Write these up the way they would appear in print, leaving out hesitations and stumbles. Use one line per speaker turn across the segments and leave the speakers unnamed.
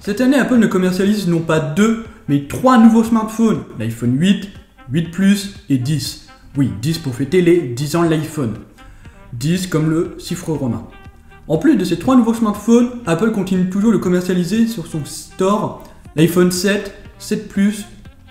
Cette année, Apple ne commercialise non pas 2, mais 3 nouveaux smartphones, l'iPhone 8, 8 Plus et 10. Oui, 10 pour fêter les 10 ans de l'iPhone. 10 comme le chiffre romain. En plus de ces 3 nouveaux smartphones, Apple continue toujours de commercialiser sur son store l'iPhone 7, 7 Plus,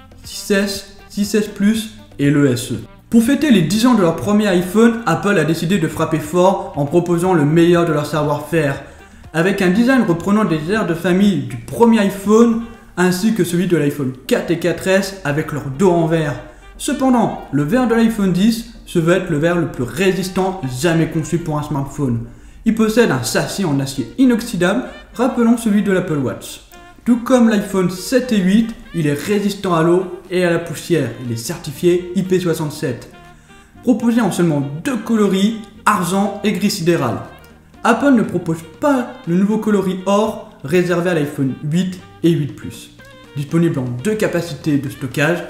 6S, 6S Plus et le SE. Pour fêter les 10 ans de leur premier iPhone, Apple a décidé de frapper fort en proposant le meilleur de leur savoir-faire, avec un design reprenant des airs de famille du premier iPhone, ainsi que celui de l'iPhone 4 et 4S avec leur dos en verre. Cependant, le verre de l'iPhone 10 se veut être le verre le plus résistant jamais conçu pour un smartphone. Il possède un châssis en acier inoxydable, rappelant celui de l'Apple Watch. Tout comme l'iPhone 7 et 8, il est résistant à l'eau et à la poussière. Il est certifié IP67. Proposé en seulement 2 coloris, argent et gris sidéral. Apple ne propose pas le nouveau coloris or réservé à l'iPhone 8 et 8 Plus. Disponible en 2 capacités de stockage,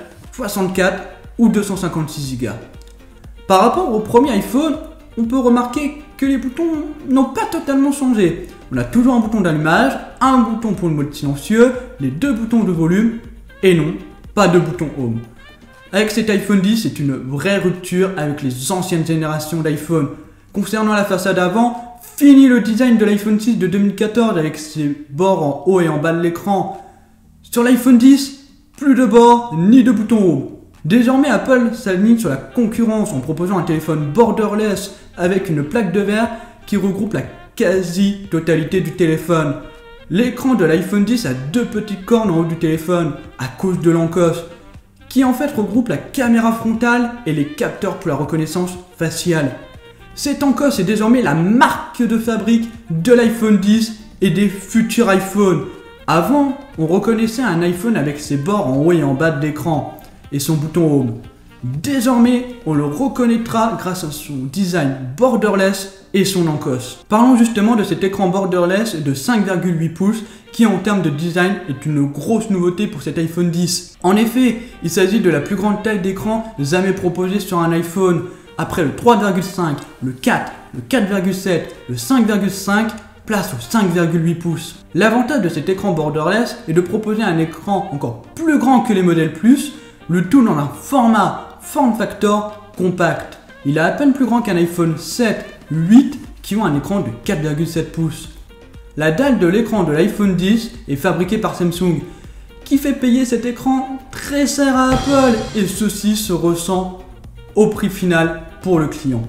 64 ou 256 Go. Par rapport au premier iPhone, on peut remarquer que les boutons n'ont pas totalement changé. On a toujours un bouton d'allumage, un bouton pour le mode silencieux, les 2 boutons de volume, et non, pas de bouton Home. Avec cet iPhone 10, c'est une vraie rupture avec les anciennes générations d'iPhone. Concernant la façade avant, fini le design de l'iPhone 6 de 2014 avec ses bords en haut et en bas de l'écran. Sur l'iPhone 10, plus de bords ni de bouton Home. Désormais, Apple s'aligne sur la concurrence en proposant un téléphone borderless avec une plaque de verre qui regroupe la quasi-totalité du téléphone. L'écran de l'iPhone 10 a 2 petites cornes en haut du téléphone à cause de l'encoche, qui en fait regroupe la caméra frontale et les capteurs pour la reconnaissance faciale. Cette encoche est désormais la marque de fabrique de l'iPhone 10 et des futurs iPhones. Avant, on reconnaissait un iPhone avec ses bords en haut et en bas de l'écran et son bouton Home. Désormais, on le reconnaîtra grâce à son design borderless et son encoche. Parlons justement de cet écran borderless de 5,8 pouces qui en termes de design est une grosse nouveauté pour cet iPhone 10. En effet, il s'agit de la plus grande taille d'écran jamais proposée sur un iPhone. Après le 3,5, le 4, le 4,7, le 5,5, place au 5,8 pouces. L'avantage de cet écran borderless est de proposer un écran encore plus grand que les modèles Plus, le tout dans un format form factor compact. Il est à peine plus grand qu'un iPhone 7, 8 qui ont un écran de 4,7 pouces. La dalle de l'écran de l'iPhone 10 est fabriquée par Samsung, qui fait payer cet écran très cher à Apple, et ceci se ressent au prix final pour le client.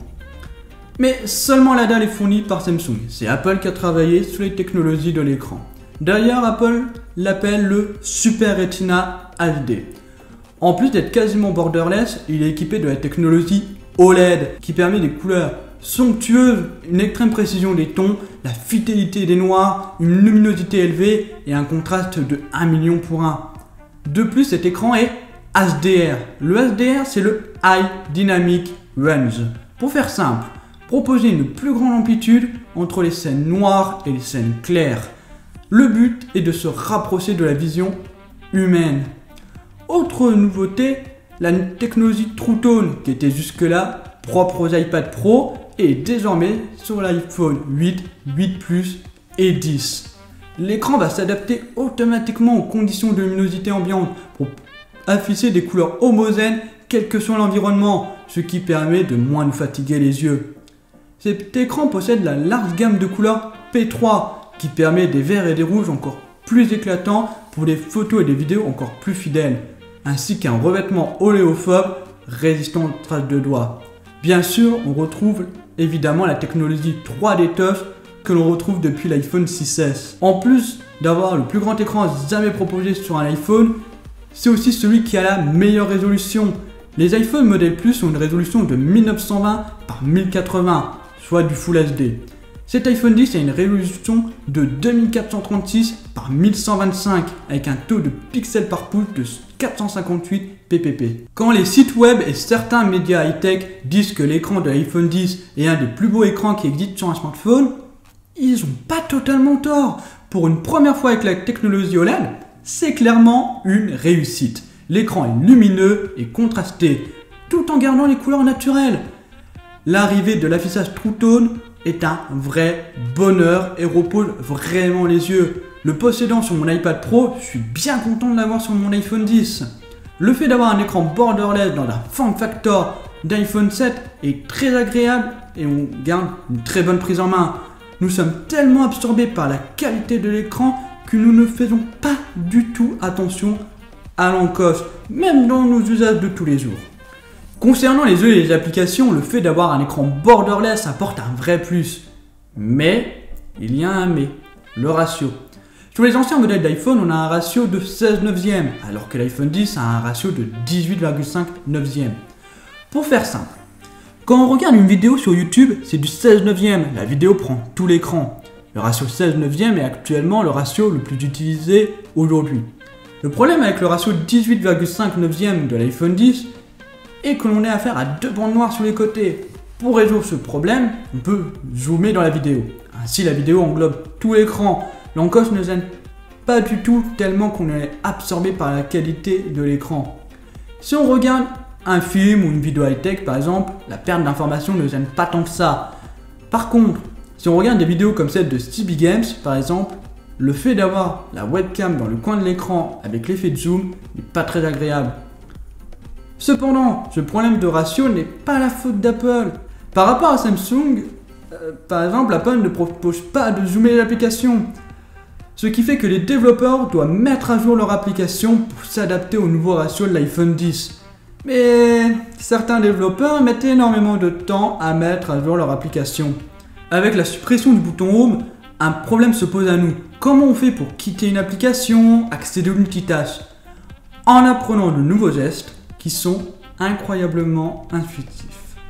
Mais seulement la dalle est fournie par Samsung, c'est Apple qui a travaillé sur les technologies de l'écran. D'ailleurs, Apple l'appelle le Super Retina HD. En plus d'être quasiment borderless, il est équipé de la technologie OLED qui permet des couleurs somptueuses, une extrême précision des tons, la fidélité des noirs, une luminosité élevée et un contraste de 1 million pour 1. De plus, cet écran est HDR. Le HDR, c'est le High Dynamic Range. Pour faire simple, proposer une plus grande amplitude entre les scènes noires et les scènes claires. Le but est de se rapprocher de la vision humaine. Autre nouveauté, la technologie True Tone qui était jusque-là propre aux iPad Pro est désormais sur l'iPhone 8, 8 Plus et 10. L'écran va s'adapter automatiquement aux conditions de luminosité ambiante pour afficher des couleurs homogènes quel que soit l'environnement, ce qui permet de moins nous fatiguer les yeux. Cet écran possède la large gamme de couleurs P3 qui permet des verts et des rouges encore plus éclatants pour des photos et des vidéos encore plus fidèles, ainsi qu'un revêtement oléophobe résistant aux traces de doigts. Bien sûr, on retrouve évidemment la technologie 3D Touch que l'on retrouve depuis l'iPhone 6S. En plus d'avoir le plus grand écran jamais proposé sur un iPhone, c'est aussi celui qui a la meilleure résolution. Les iPhone modèle Plus ont une résolution de 1920 par 1080, soit du Full HD. Cet iPhone 10 a une résolution de 2436 par 1125 avec un taux de pixels par pouce de 458 ppp. Quand les sites web et certains médias high-tech disent que l'écran de l'iPhone 10 est un des plus beaux écrans qui existent sur un smartphone, ils n'ont pas totalement tort. Pour une première fois avec la technologie OLED, c'est clairement une réussite. L'écran est lumineux et contrasté, tout en gardant les couleurs naturelles. L'arrivée de l'affichage True Tone est un vrai bonheur et repose vraiment les yeux. Le possédant sur mon iPad Pro, je suis bien content de l'avoir sur mon iPhone 10. Le fait d'avoir un écran borderless dans la form factor d'iPhone 7 est très agréable et on garde une très bonne prise en main. Nous sommes tellement absorbés par la qualité de l'écran que nous ne faisons pas du tout attention à l'encoche, même dans nos usages de tous les jours. Concernant les jeux et les applications, le fait d'avoir un écran borderless apporte un vrai plus. Mais, il y a un mais, le ratio. Sur les anciens modèles d'iPhone, on a un ratio de 16/9, alors que l'iPhone 10 a un ratio de 18,5/9. Pour faire simple, quand on regarde une vidéo sur YouTube, c'est du 16/9, la vidéo prend tout l'écran. Le ratio 16/9 est actuellement le ratio le plus utilisé aujourd'hui. Le problème avec le ratio 18,5/9 de l'iPhone 10 est que l'on ait affaire à deux bandes noires sur les côtés. Pour résoudre ce problème, on peut zoomer dans la vidéo. Ainsi, la vidéo englobe tout l'écran. L'encoche ne gêne pas du tout tellement qu'on est absorbé par la qualité de l'écran. Si on regarde un film ou une vidéo high-tech par exemple, la perte d'information ne gêne pas tant que ça. Par contre, si on regarde des vidéos comme celle de Stevie Games par exemple, le fait d'avoir la webcam dans le coin de l'écran avec l'effet de zoom n'est pas très agréable. Cependant, ce problème de ratio n'est pas la faute d'Apple. Par rapport à Samsung, par exemple, Apple ne propose pas de zoomer l'application. Ce qui fait que les développeurs doivent mettre à jour leur application pour s'adapter au nouveau ratio de l'iPhone 10. Mais certains développeurs mettent énormément de temps à mettre à jour leur application. Avec la suppression du bouton Home, un problème se pose à nous. Comment on fait pour quitter une application, accéder aux multitâches? En apprenant de nouveaux gestes qui sont incroyablement intuitifs.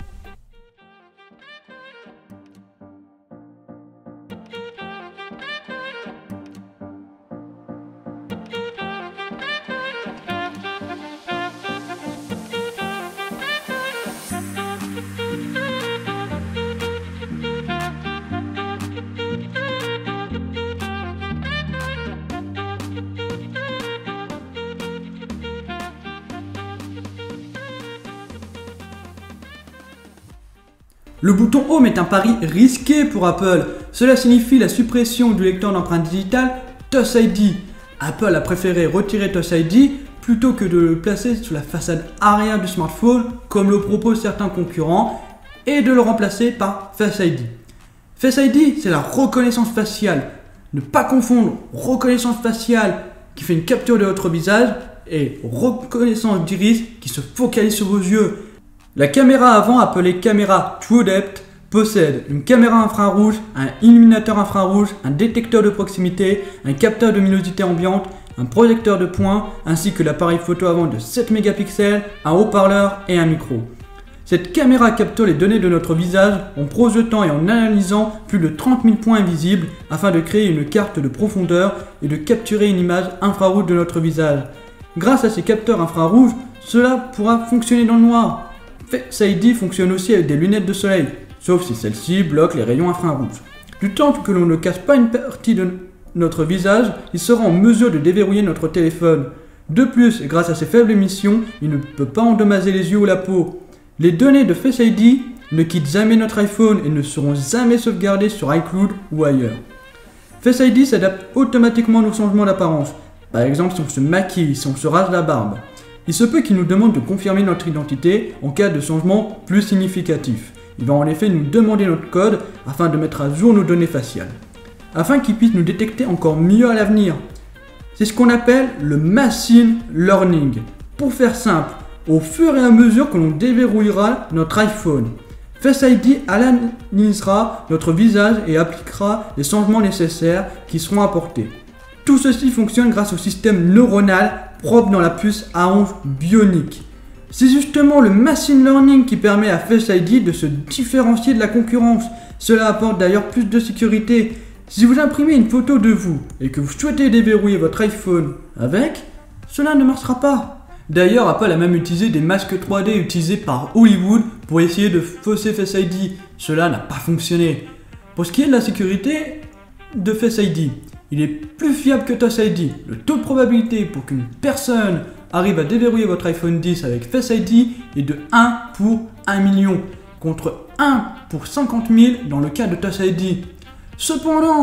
Le bouton Home est un pari risqué pour Apple. Cela signifie la suppression du lecteur d'empreintes digitales Touch ID. Apple a préféré retirer Touch ID plutôt que de le placer sur la façade arrière du smartphone comme le proposent certains concurrents et de le remplacer par Face ID. Face ID, c'est la reconnaissance faciale. Ne pas confondre reconnaissance faciale qui fait une capture de votre visage et reconnaissance d'iris qui se focalise sur vos yeux. La caméra avant, appelée caméra True Depth, possède une caméra infrarouge, un illuminateur infrarouge, un détecteur de proximité, un capteur de luminosité ambiante, un projecteur de points, ainsi que l'appareil photo avant de 7 mégapixels, un haut-parleur et un micro. Cette caméra capture les données de notre visage en projetant et en analysant plus de 30 000 points invisibles afin de créer une carte de profondeur et de capturer une image infrarouge de notre visage. Grâce à ces capteurs infrarouges, cela pourra fonctionner dans le noir. Face ID fonctionne aussi avec des lunettes de soleil, sauf si celles-ci bloquent les rayons infrarouges. Du temps que l'on ne cache pas une partie de notre visage, il sera en mesure de déverrouiller notre téléphone. De plus, grâce à ses faibles émissions, il ne peut pas endommager les yeux ou la peau. Les données de Face ID ne quittent jamais notre iPhone et ne seront jamais sauvegardées sur iCloud ou ailleurs. Face ID s'adapte automatiquement à nos changements d'apparence. Par exemple, si on se maquille, si on se rase la barbe. Il se peut qu'il nous demande de confirmer notre identité en cas de changement plus significatif. Il va en effet nous demander notre code afin de mettre à jour nos données faciales, afin qu'il puisse nous détecter encore mieux à l'avenir. C'est ce qu'on appelle le machine learning. Pour faire simple, au fur et à mesure que l'on déverrouillera notre iPhone, Face ID analysera notre visage et appliquera les changements nécessaires qui seront apportés. Tout ceci fonctionne grâce au système neuronal propre dans la puce A11 Bionic. C'est justement le machine learning qui permet à Face ID de se différencier de la concurrence. Cela apporte d'ailleurs plus de sécurité. Si vous imprimez une photo de vous et que vous souhaitez déverrouiller votre iPhone avec, cela ne marchera pas. D'ailleurs, Apple a même utilisé des masques 3D utilisés par Hollywood pour essayer de fausser Face ID. Cela n'a pas fonctionné. Pour ce qui est de la sécurité de Face ID, il est plus fiable que Touch ID. Le taux de probabilité pour qu'une personne arrive à déverrouiller votre iPhone 10 avec Face ID est de 1 pour 1 million, contre 1 pour 50 000 dans le cas de Touch ID. Cependant,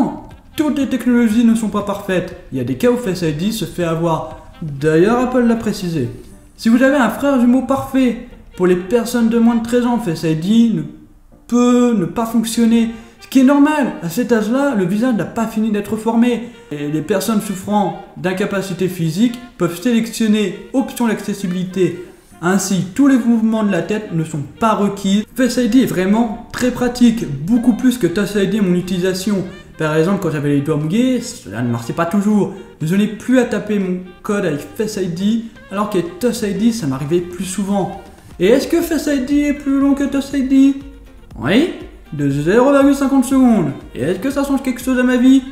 toutes les technologies ne sont pas parfaites. Il y a des cas où Face ID se fait avoir. D'ailleurs, Apple l'a précisé. Si vous avez un frère jumeau parfait, pour les personnes de moins de 13 ans, Face ID ne peut ne pas fonctionner. Ce qui est normal, à cet âge-là, le visage n'a pas fini d'être formé. Et les personnes souffrant d'incapacité physique peuvent sélectionner option d'accessibilité. Ainsi, tous les mouvements de la tête ne sont pas requis. Face ID est vraiment très pratique, beaucoup plus que Touch ID à mon utilisation. Par exemple, quand j'avais les doigts mouillés, cela ne marchait pas toujours. Je n'ai plus à taper mon code avec Face ID, alors qu'avec Touch ID, ça m'arrivait plus souvent. Et est-ce que Face ID est plus long que Touch ID? Oui, de 0,50 secondes. Et est-ce que ça change quelque chose à ma vie?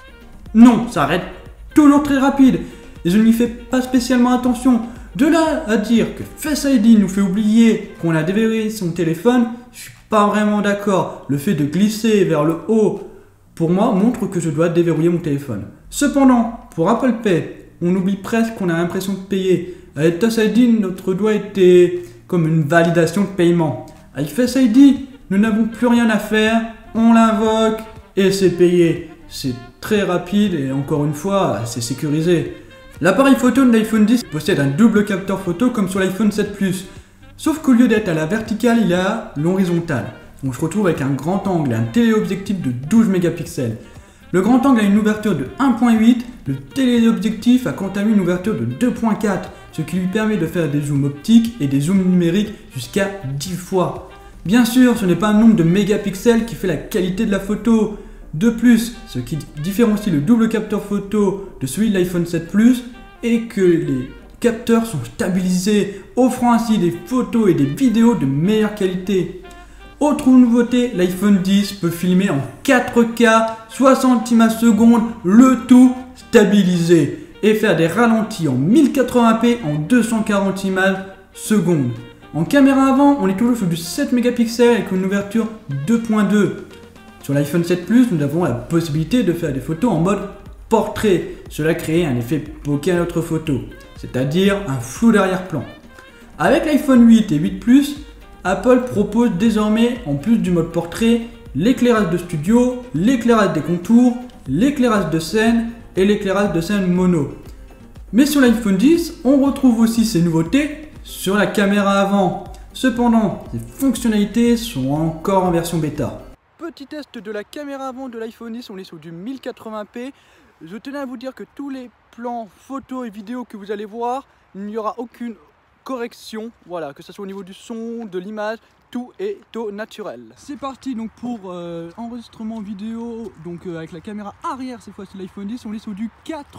Non, ça arrête toujours très rapide. Et je n'y fais pas spécialement attention. De là à dire que Face ID nous fait oublier qu'on a déverrouillé son téléphone, je suis pas vraiment d'accord. Le fait de glisser vers le haut, pour moi, montre que je dois déverrouiller mon téléphone. Cependant, pour Apple Pay, on oublie presque qu'on a l'impression de payer. Avec Touch ID, notre doigt était comme une validation de paiement. Avec Face ID, nous n'avons plus rien à faire, on l'invoque et c'est payé. C'est très rapide et encore une fois, c'est sécurisé. L'appareil photo de l'iPhone 10 possède un double capteur photo comme sur l'iPhone 7 Plus. Sauf qu'au lieu d'être à la verticale, il est à l'horizontale. On se retrouve avec un grand angle et un téléobjectif de 12 mégapixels. Le grand angle a une ouverture de 1.8, le téléobjectif a quant à lui une ouverture de 2.4, ce qui lui permet de faire des zooms optiques et des zooms numériques jusqu'à 10 fois. Bien sûr, ce n'est pas un nombre de mégapixels qui fait la qualité de la photo. De plus, ce qui différencie le double capteur photo de celui de l'iPhone 7 Plus est que les capteurs sont stabilisés, offrant ainsi des photos et des vidéos de meilleure qualité. Autre nouveauté, l'iPhone 10 peut filmer en 4K, 60 images secondes, le tout stabilisé, et faire des ralentis en 1080p en 240 images secondes. En caméra avant, on est toujours sur du 7 mégapixels avec une ouverture 2.2. Sur l'iPhone 7 Plus, nous avons la possibilité de faire des photos en mode portrait. Cela crée un effet bokeh à notre photo, c'est-à-dire un flou d'arrière-plan. Avec l'iPhone 8 et 8 Plus, Apple propose désormais, en plus du mode portrait, l'éclairage de studio, l'éclairage des contours, l'éclairage de scène et l'éclairage de scène mono. Mais sur l'iPhone 10, on retrouve aussi ces nouveautés sur la caméra avant. Cependant, ces fonctionnalités sont encore en version bêta. Petit test de la caméra avant de l'iPhone 10, on est sur du 1080p. Je tenais à vous dire que tous les plans photos et vidéos que vous allez voir, il n'y aura aucune correction, voilà, que ce soit au niveau du son, de l'image, tout est au naturel. C'est parti donc pour enregistrement vidéo, donc avec la caméra arrière cette fois-ci de l'iPhone 10, on est sur du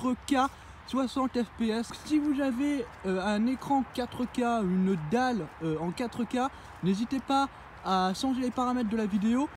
4K 60 fps. Si vous avez un écran 4K, une dalle en 4K, n'hésitez pas à changer les paramètres de la vidéo.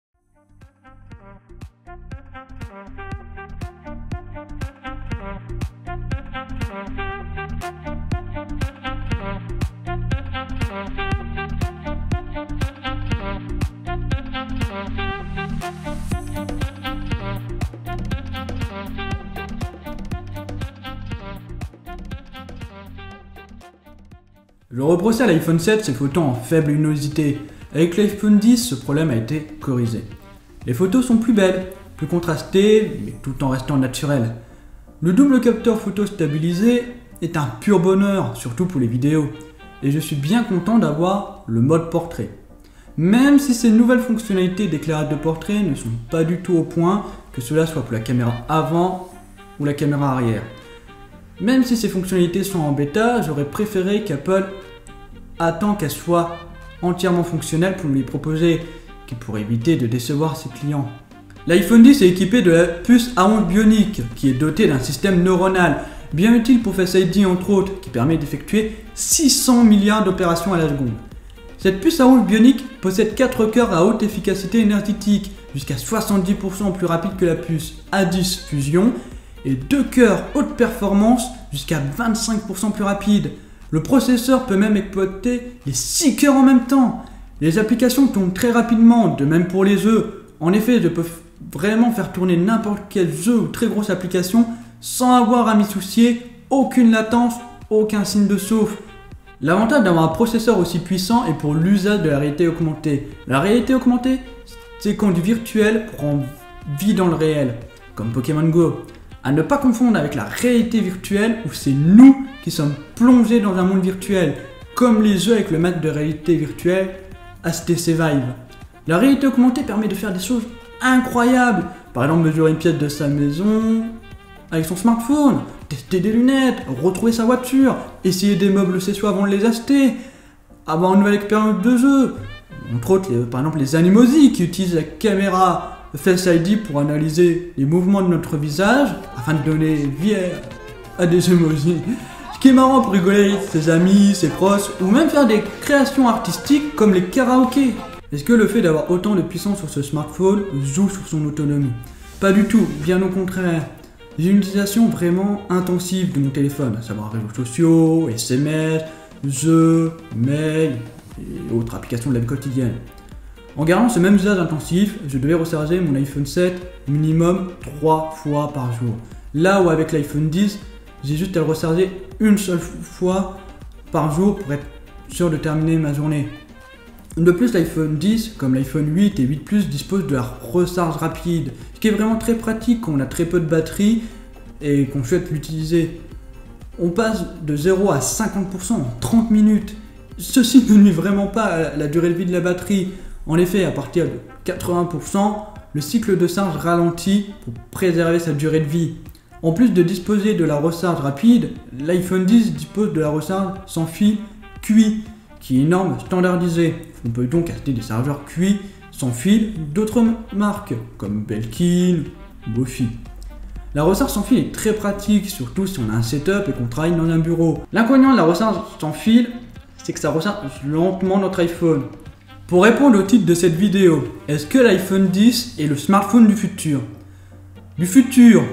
Je reprochais à l'iPhone 7 ses photos en faible luminosité. Avec l'iPhone 10, ce problème a été corrigé. Les photos sont plus belles, plus contrastées, mais tout en restant naturelles. Le double capteur photo stabilisé est un pur bonheur, surtout pour les vidéos. Et je suis bien content d'avoir le mode portrait. Même si ces nouvelles fonctionnalités d'éclairage de portrait ne sont pas du tout au point, que cela soit pour la caméra avant ou la caméra arrière. Même si ces fonctionnalités sont en bêta, j'aurais préféré qu'Apple attend qu'elles soient entièrement fonctionnelles pour nous les proposer, pour éviter de décevoir ses clients. L'iPhone 10 est équipé de la puce A11 Bionic, qui est dotée d'un système neuronal, bien utile pour Face ID entre autres, qui permet d'effectuer 600 milliards d'opérations à la seconde. Cette puce A11 Bionic possède 4 cœurs à haute efficacité énergétique, jusqu'à 70% plus rapide que la puce A10 Fusion, et 2 cœurs haute performance jusqu'à 25% plus rapide. Le processeur peut même exploiter les 6 cœurs en même temps. Les applications tournent très rapidement, de même pour les jeux. En effet, je peux vraiment faire tourner n'importe quel jeu ou très grosse application sans avoir à m'y soucier, aucune latence, aucun signe de souffle. L'avantage d'avoir un processeur aussi puissant est pour l'usage de la réalité augmentée. La réalité augmentée, c'est quand du virtuel prend vie dans le réel. comme Pokémon Go. À ne pas confondre avec la réalité virtuelle où c'est nous qui sommes plongés dans un monde virtuel, comme les jeux avec le masque de réalité virtuelle HTC Vive. La réalité augmentée permet de faire des choses incroyables, par exemple mesurer une pièce de sa maison avec son smartphone, tester des lunettes, retrouver sa voiture, essayer des meubles chez soi avant de les acheter, avoir une nouvelle expérience de jeu, entre autres par exemple les Animoji qui utilisent la caméra Face ID pour analyser les mouvements de notre visage afin de donner vie à des emojis. Ce qui est marrant pour rigoler avec ses amis, ses proches ou même faire des créations artistiques comme les karaokés. Est-ce que le fait d'avoir autant de puissance sur ce smartphone joue sur son autonomie? Pas du tout, bien au contraire. J'ai une utilisation vraiment intensive de mon téléphone, à savoir réseaux sociaux, SMS, jeux, mails et autres applications de la vie quotidienne. En gardant ce même usage intensif, je devais recharger mon iPhone 7 minimum 3 fois par jour. Là où avec l'iPhone 10, j'ai juste à le recharger une seule fois par jour pour être sûr de terminer ma journée. De plus, l'iPhone 10, comme l'iPhone 8 et 8 Plus, dispose de la recharge rapide, ce qui est vraiment très pratique quand on a très peu de batterie et qu'on souhaite l'utiliser. On passe de 0 à 50% en 30 minutes. Ceci ne nuit vraiment pas à la durée de vie de la batterie. En effet, à partir de 80%, le cycle de charge ralentit pour préserver sa durée de vie. En plus de disposer de la recharge rapide, l'iPhone 10 dispose de la recharge sans fil QI, qui est une norme standardisée. On peut donc acheter des chargeurs QI sans fil d'autres marques, comme Belkin ou Bofi. La recharge sans fil est très pratique, surtout si on a un setup et qu'on travaille dans un bureau. L'inconvénient de la recharge sans fil, c'est que ça recharge lentement notre iPhone. Pour répondre au titre de cette vidéo, est-ce que l'iPhone 10 est le smartphone du futur? Du futur,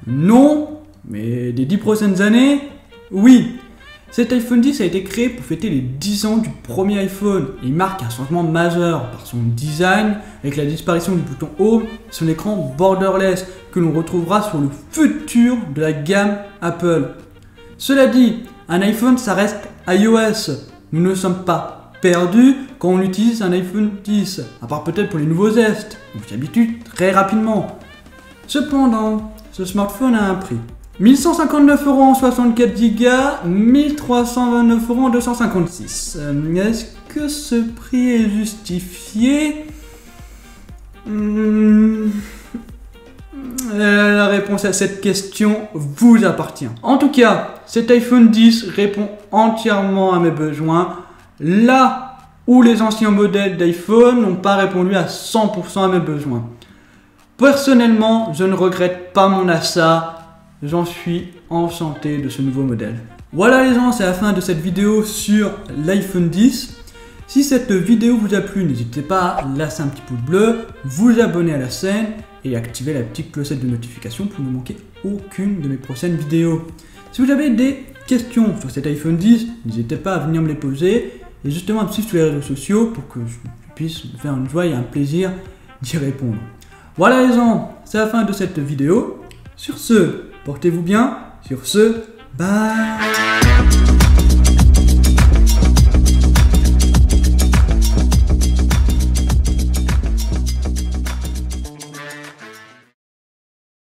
non, mais des 10 prochaines années, oui. Cet iPhone 10 a été créé pour fêter les 10 ans du premier iPhone. Il marque un changement majeur par son design, avec la disparition du bouton Home, son écran borderless, que l'on retrouvera sur le futur de la gamme Apple. Cela dit, un iPhone ça reste iOS. Nous ne sommes pas perdu quand on utilise un iPhone 10, à part peut-être pour les nouveaux gestes, on s'y habitue très rapidement. Cependant, ce smartphone a un prix. 1159 € en 64 Go, 1329 € en 256. Est-ce que ce prix est justifié? La réponse à cette question vous appartient. En tout cas, cet iPhone 10 répond entièrement à mes besoins. Là où les anciens modèles d'iPhone n'ont pas répondu à 100% à mes besoins. Personnellement, je ne regrette pas mon achat, j'en suis enchanté de ce nouveau modèle. Voilà les gens, c'est la fin de cette vidéo sur l'iPhone 10. Si cette vidéo vous a plu, n'hésitez pas à lâcher un petit pouce bleu, vous abonner à la chaîne et activer la petite clochette de notification pour ne manquer aucune de mes prochaines vidéos. Si vous avez des questions sur cet iPhone 10, n'hésitez pas à venir me les poser et justement à me suivre sur les réseaux sociaux pour que je puisse me faire une joie et un plaisir d'y répondre. Voilà les gens, c'est la fin de cette vidéo. Sur ce, portez-vous bien. Sur ce, bye.